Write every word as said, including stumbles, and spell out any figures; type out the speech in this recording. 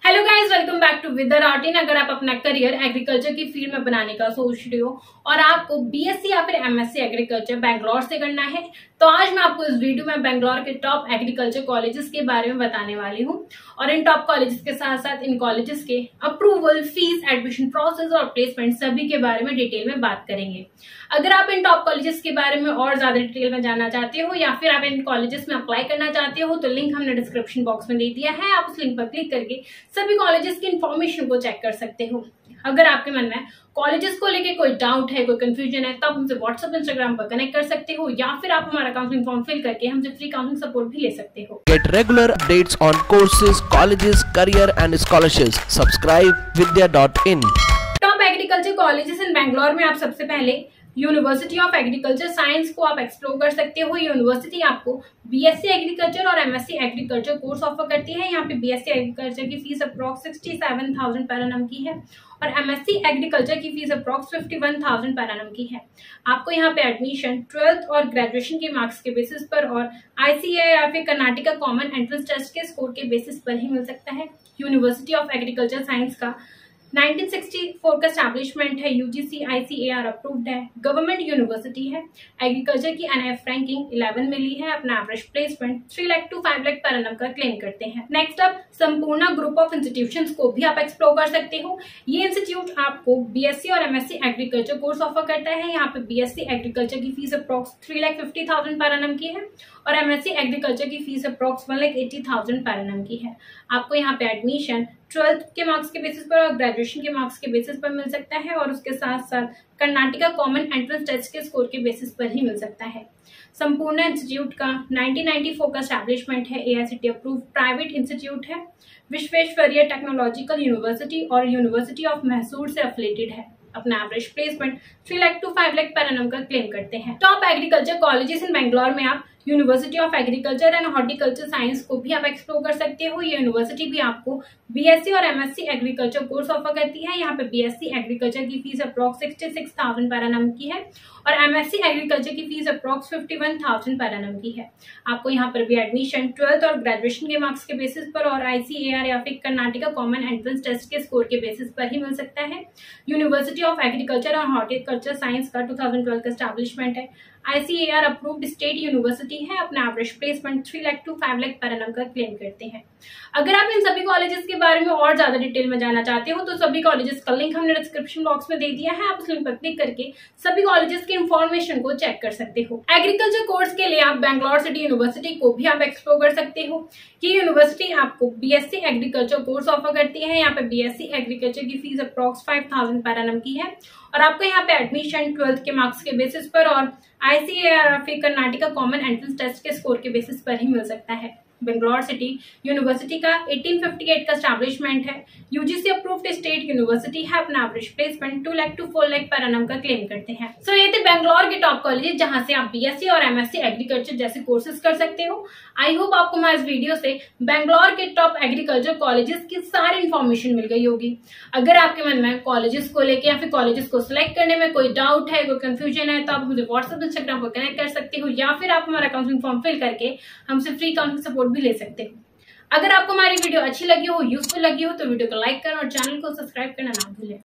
Hello guys, welcome back to with the routine. अगर आप अपना करियर एग्रीकल्चर की फील्ड में बनाने का सोच रहे हो और आपको बीएससी या फिर एमएससी एग्रीकल्चर बैंगलोर से करना है, तो आज मैं आपको इस वीडियो में बैंगलोर के टॉप एग्रीकल्चर कॉलेजेस के बारे में बताने वाली हूँ और इन टॉप कॉलेजेस के साथ साथ इन कॉलेजेस के अप्रूवल, फीस, एडमिशन प्रोसेस और प्लेसमेंट सभी के बारे में डिटेल में बात करेंगे। अगर आप इन टॉप कॉलेजेस के बारे में और ज्यादा डिटेल में जानना चाहते हो या फिर आप इन कॉलेजेस में अप्लाई करना चाहते हो तो लिंक हमने डिस्क्रिप्शन बॉक्स में दे दिया है। आप उस लिंक पर क्लिक करके सभी कॉलेजेस की इन्फॉर्मेशन को चेक कर सकते हो। अगर आपके मन में कॉलेजेस को लेके कोई डाउट है, कोई कंफ्यूजन है, तो आप हमसे व्हाट्सएप, इंस्टाग्राम पर कनेक्ट कर सकते हो या फिर आप हमारा काउंसलिंग फॉर्म फिल करके हमसे फ्री काउंसलिंग सपोर्ट भी ले सकते हो। Get regular updates on courses, colleges, career and scholarships. Subscribe vidya dot in. Top agriculture colleges in Bangalore में आप सबसे पहले यूनिवर्सिटी ऑफ एग्रीकल्चर साइंस को आप एक्सप्लोर कर सकते हो। यूनिवर्सिटी आपको बीएससी एग्रीकल्चर और एमएससी एग्रीकल्चर कोर्स ऑफर करती है। यहाँ पे बीएससी एग्रीकल्चर की fees approx sixty seven thousand per annum की है और एमएससी एग्रीकल्चर की fees approx fifty one thousand per annum की है। आपको यहाँ पे एडमिशन ट्वेल्थ और ग्रेजुएशन के मार्क्स के बेसिस पर और आईसीए या फिर कर्नाटका कॉमन एंट्रेंस टेस्ट के स्कोर के बेसिस पर ही मिल सकता है। यूनिवर्सिटी ऑफ एग्रीकल्चर साइंस का नाइनटीन सिक्सटी फोर का एस्टैब्लिशमेंट है, यूजीसी आईसीएआर अप्रूव्ड है, गवर्नमेंट यूनिवर्सिटी है। एग्रीकल्चर की एनएफ रैंकिंग इलेवन मिली है। अपना average placement three lakh two five lakh per annum का क्लेम करते हैं। Next up Sampoorna group of institutions को भी आप एक्सप्लोर कर सकते हो। ये इंस्टीट्यूट आपको बीएससी और एमएससी एग्रीकल्चर कोर्स ऑफर करता है। यहाँ पे बीएससी एग्रीकल्चर की fees approx three lakh fifty thousand per annum की है और एमएससी एग्रीकल्चर की fees approx one lakh eighty thousand per annum की है। आपको यहाँ पे एडमिशन ट्वेल्थ के मार्क्स के बेसिस पर और ग्रेजुएशन के मार्क्स के बेसिस पर मिल सकता है और उसके साथ साथ कर्नाटका कॉमन एंट्रेंस टेस्ट के स्कोर के बेसिस पर ही मिल सकता है। संपूर्ण इंस्टीट्यूट का नाइनटीन नाइंटी फोर का एस्टैब्लिशमेंट है, एआईसीटी अप्रूव्ड प्राइवेट इंस्टीट्यूट है। विश्वेश्वरैया टेक्नोलॉजिकल यूनिवर्सिटी और यूनिवर्सिटी ऑफ मैसूर से एफिलिएटेड है। अपना average placement three lakh two five lakh per annum का क्लेम करते हैं। Top agriculture colleges in Bangalore में आप university of agriculture and horticulture science को भी आप एक्सप्लोर कर सकते हो। ये यूनिवर्सिटी भी आपको बीएससी और एमएससी एग्रीकल्चर कोर्स ऑफर करती है। यहाँ पे बीएससी एग्रीकल्चर की fees approx sixty six thousand per annum की है और एमएससी एग्रीकल्चर की fees approx fifty one thousand per annum की है। आपको यहाँ पर भी एडमिशन ट्वेल्थ और ग्रेजुएशन के मार्क्स के बेसिस पर और आईसीएआर या फिर कर्नाटका कॉमन एंट्रेंस टेस्ट के स्कोर के बेसिस पर ही मिल सकता है। यूनिवर्सिटी ऑफ एग्रीकल्चर और हॉर्टिकल्चर साइंस का टू थाउजेंड ट्वेल्व का एस्टैब्लिशमेंट है, आईसीएआर अप्रूव्ड स्टेट यूनिवर्सिटी है। अपना average placement three lakh two five lakh per annum का क्लेम करते हैं। अगर आप इन सभी कॉलेजेस के बारे में और ज्यादा डिटेल में जानना चाहते हो तो सभी कॉलेजेस का लिंक हमने डिस्क्रिप्शन बॉक्स में दे दिया है। आप उस लिंक पर क्लिक करके सभी कॉलेजेस की इंफॉर्मेशन को चेक कर सकते हो। एग्रीकल्चर कोर्स के लिए आप बैंगलोर सिटी यूनिवर्सिटी को भी आप एक्सप्लोर कर सकते हो। ये यूनिवर्सिटी आपको बीएससी एग्रीकल्चर कोर्स ऑफर करती है। यहाँ पे बीएससी एग्रीकल्चर की fees approx five thousand per annum की है और आपको यहाँ पे एडमिशन ट्वेल्थ के मार्क्स के बेसिस पर और आईसीएआर फिर कर्नाटका कॉमन एंट्रेंस टेस्ट के स्कोर के बेसिस पर ही मिल सकता है। बेंगलोर सिटी यूनिवर्सिटी का एटीन फिफ्टी एट का एस्टैब्लिशमेंट है, यूजीसी अप्रूव्ड स्टेट यूनिवर्सिटी है। अपना average placement two lakh two four lakh per annum का क्लेम करते हैं। सो so, ये थे बेंगलोर के टॉप कॉलेजेस जहां से आप बीएससी और एमएससी एग्रीकल्चर जैसे कोर्सेज कर सकते हो। आई होप आपको हमारे इस वीडियो से बेंगलोर के टॉप एग्रीकल्चर कॉलेजेस की सारी इन्फॉर्मेशन मिल गई होगी। अगर आपके मन में कॉलेजेस को लेकर या फिर कॉलेजेस को सिलेक्ट करने में कोई डाउट है, कोई कंफ्यूजन है, तो आप मुझे व्हाट्सएप, इंस्टाग्राम पर कनेक्ट कर सकते हो या फिर आप हमारा काउंसलिंग फॉर्म फिल करके हमसे फ्री काउंसलिंग सपोर्ट भी ले सकते हो। अगर आपको हमारी वीडियो अच्छी लगी हो, यूजफुल लगी हो तो वीडियो को लाइक करना और चैनल को सब्सक्राइब करना ना भूलें।